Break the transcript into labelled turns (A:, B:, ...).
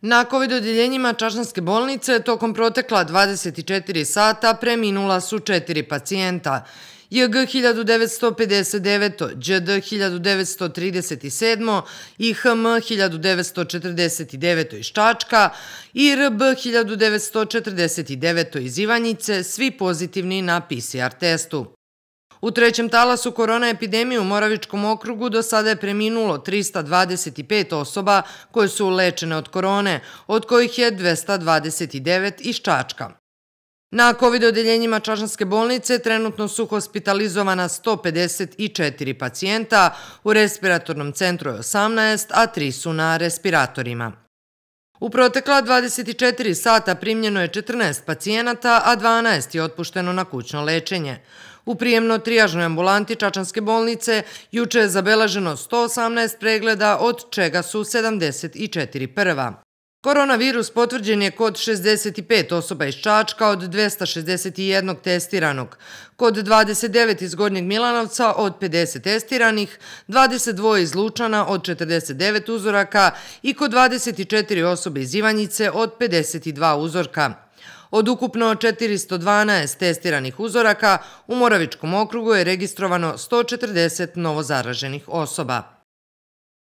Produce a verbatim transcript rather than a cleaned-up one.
A: Na kovid odjeljenjima Čačanske bolnice tokom protekla dvadeset četiri sata preminula su četiri pacijenta. J G hiljadu devetsto pedeset devet, Đ D hiljadu devetsto trideset sedam i H M hiljadu devetsto četrdeset devet iz Čačka i R B hiljadu devetsto četrdeset devet iz Ivanjice, svi pozitivni na P C R testu. U trećem talasu korona epidemije u Moravičkom okrugu do sada je preminulo trista dvadeset pet osoba koje su lečene od korone, od kojih je dvesta dvadeset devet iz Čačka. Na kovid odjeljenjima Čačanske bolnice trenutno su hospitalizovana sto pedeset četiri pacijenta, u respiratornom centru je osamnaest, a tri su na respiratorima. U protekla dvadeset četiri sata primljeno je četrnaest pacijenata, a dvanaest je otpušteno na kućno lečenje. U prijemno-trijažnoj ambulanti Čačanske bolnice juče je zabeleženo sto osamnaest pregleda, od čega su sedamdeset četiri prva. Koronavirus potvrđen je kod šezdeset pet osoba iz Čačka od dvesta šezdeset jedan testiranog, kod dvadeset devet iz Gornjeg Milanovca od pedeset testiranih, dvadeset dva iz Lučana od četrdeset devet uzoraka i kod dvadeset četiri osobe iz Ivanjice od pedeset dva uzorka. Od ukupno četiristo dvanaest testiranih uzoraka u Moravičkom okrugu je registrovano sto četrdeset novozaraženih osoba.